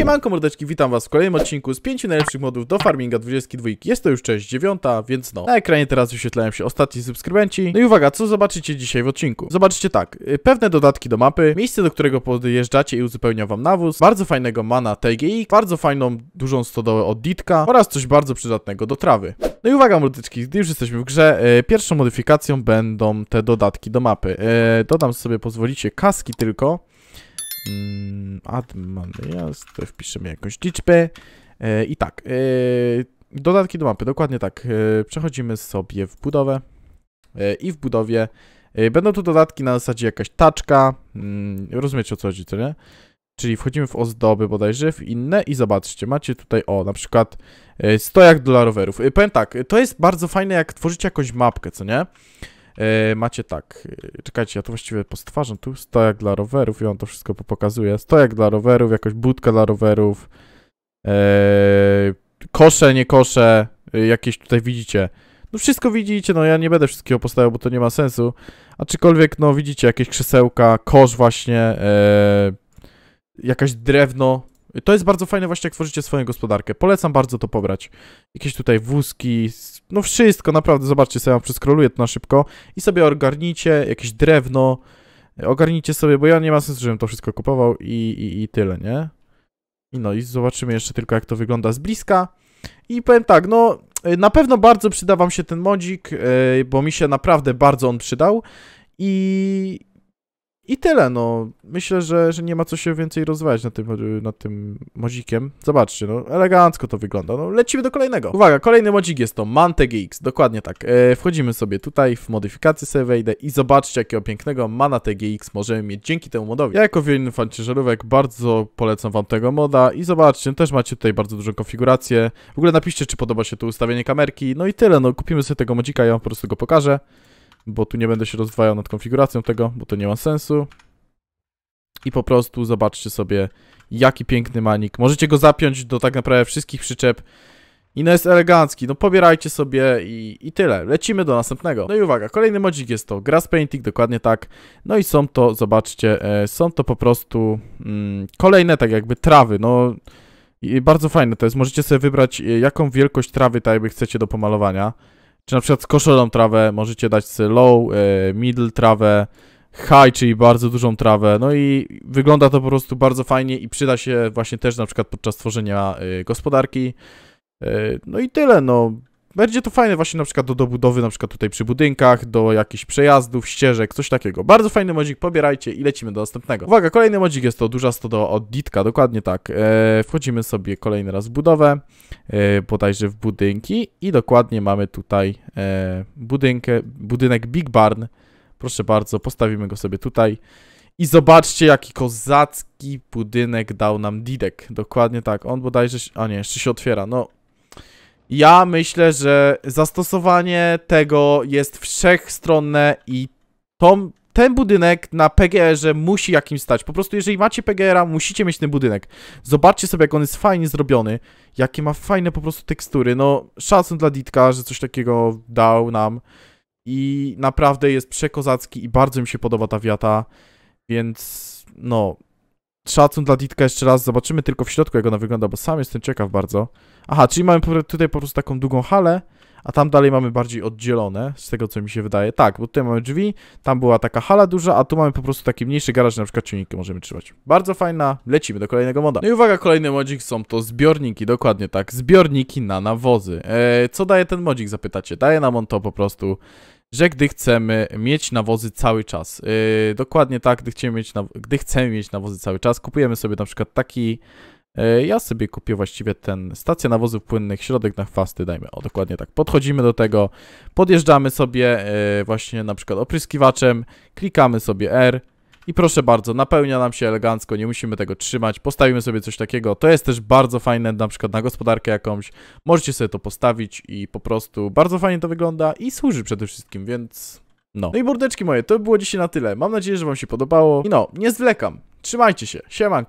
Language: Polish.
Siemanko mordeczki, witam was w kolejnym odcinku z 5 najlepszych modów do farminga 22. Jest to już część 9, więc no. Na ekranie teraz wyświetlają się ostatni subskrybenci. No i uwaga, co zobaczycie dzisiaj w odcinku? Zobaczycie tak, pewne dodatki do mapy, miejsce, do którego podjeżdżacie i uzupełnia wam nawóz, bardzo fajnego mana TGX, bardzo fajną dużą stodołę od Ditka oraz coś bardzo przydatnego do trawy. No i uwaga mordeczki, gdy już jesteśmy w grze, pierwszą modyfikacją będą te dodatki do mapy. Dodam sobie, pozwolicie, kaski tylko. Tutaj wpiszemy jakąś liczbę i tak, dodatki do mapy, dokładnie tak, przechodzimy sobie w budowę i w budowie będą tu dodatki na zasadzie jakaś taczka, rozumiecie o co chodzi, co nie? Czyli wchodzimy w ozdoby bodajże, w inne i zobaczcie, macie tutaj, o, na przykład stojak dla rowerów. Powiem tak, to jest bardzo fajne, jak tworzycie jakąś mapkę, co nie? Macie tak, czekajcie, ja to właściwie postwarzam tu, stojak dla rowerów i on to wszystko pokazuje, stojak dla rowerów, jakaś budka dla rowerów, kosze, nie kosze, jakieś tutaj widzicie, no wszystko widzicie, no ja nie będę wszystkiego postawiał, bo to nie ma sensu, aczkolwiek no widzicie, jakieś krzesełka, kosz właśnie, jakaś drewno. To jest bardzo fajne właśnie, jak tworzycie swoją gospodarkę. Polecam bardzo to pobrać. Jakieś tutaj wózki, no wszystko, naprawdę, zobaczcie, sobie ja przeskroluję to na szybko i sobie ogarnijcie jakieś drewno, ogarnijcie sobie, bo ja nie ma sensu, żebym to wszystko kupował i tyle, nie? I no i zobaczymy jeszcze tylko, jak to wygląda z bliska. I powiem tak, no na pewno bardzo przyda wam się ten modzik, bo mi się naprawdę bardzo on przydał I tyle, no. Myślę, że nie ma co się więcej rozwijać nad tym modzikiem. Zobaczcie, no, elegancko to wygląda. No, lecimy do kolejnego. Uwaga, kolejny modzik jest to Man TGX, dokładnie tak. Wchodzimy sobie tutaj, w modyfikację sobie wejdę i zobaczcie, jakiego pięknego Mana TGX możemy mieć dzięki temu modowi. Ja jako wierny fan ciężarówek bardzo polecam wam tego moda i zobaczcie, też macie tutaj bardzo dużą konfigurację. W ogóle napiszcie, czy podoba się to ustawienie kamerki. No i tyle, no, kupimy sobie tego modzika, ja wam po prostu go pokażę. Bo tu nie będę się rozdwajał nad konfiguracją tego, bo to nie ma sensu. I po prostu zobaczcie sobie, jaki piękny manik. Możecie go zapiąć do tak naprawdę wszystkich przyczep. I no jest elegancki, no pobierajcie sobie i tyle. Lecimy do następnego. No i uwaga, kolejny modzik jest to Grass Painting, dokładnie tak. No i są to, zobaczcie, są to po prostu kolejne tak jakby trawy, no. I bardzo fajne to jest, możecie sobie wybrać jaką wielkość trawy tak jakby chcecie do pomalowania. Czy na przykład skoszoną trawę możecie dać sobie low, middle trawę, high, czyli bardzo dużą trawę. No i wygląda to po prostu bardzo fajnie i przyda się właśnie też na przykład podczas tworzenia gospodarki. No i tyle, no. Będzie to fajne właśnie na przykład do budowy, na przykład tutaj przy budynkach, do jakichś przejazdów, ścieżek, coś takiego. Bardzo fajny modzik, pobierajcie i lecimy do następnego. Uwaga, kolejny modzik jest to duża stodoła od Ditka, dokładnie tak. Wchodzimy sobie kolejny raz w budowę, bodajże w budynki i dokładnie mamy tutaj budynek Big Barn. Proszę bardzo, postawimy go sobie tutaj. I zobaczcie, jaki kozacki budynek dał nam Didek. Dokładnie tak, on bodajże, a nie, jeszcze się otwiera, no. Ja myślę, że zastosowanie tego jest wszechstronne i ten budynek na PGR-ze musi jakimś stać. Po prostu jeżeli macie PGR-a, musicie mieć ten budynek. Zobaczcie sobie, jak on jest fajnie zrobiony. Jakie ma fajne po prostu tekstury. No, szacun dla Ditka, że coś takiego dał nam. I naprawdę jest przekozacki i bardzo mi się podoba ta wiata. Więc, no... Szacun dla Ditka jeszcze raz, zobaczymy tylko w środku, jak ona wygląda, bo sam jestem ciekaw bardzo. Aha, czyli mamy tutaj po prostu taką długą halę, a tam dalej mamy bardziej oddzielone, z tego co mi się wydaje. Tak, bo tutaj mamy drzwi, tam była taka hala duża, a tu mamy po prostu taki mniejszy garaż, na przykład ciągniki możemy trzymać. Bardzo fajna, lecimy do kolejnego moda. No i uwaga, kolejny modzik są to zbiorniki, dokładnie tak, zbiorniki na nawozy. Co daje ten modzik, zapytacie? Daje nam on to po prostu... że gdy chcemy mieć nawozy cały czas, dokładnie tak, gdy chcemy mieć nawozy cały czas, kupujemy sobie na przykład taki, ja sobie kupię właściwie ten stacja nawozów płynnych, środek na chwasty, dajmy, o dokładnie tak, podchodzimy do tego, podjeżdżamy sobie właśnie na przykład opryskiwaczem, klikamy sobie R i proszę bardzo, napełnia nam się elegancko, nie musimy tego trzymać, postawimy sobie coś takiego, to jest też bardzo fajne, na przykład na gospodarkę jakąś, możecie sobie to postawić i po prostu bardzo fajnie to wygląda i służy przede wszystkim, więc no. No i mordeczki moje, to było dzisiaj na tyle, mam nadzieję, że wam się podobało i no, nie zwlekam, trzymajcie się, siemanko.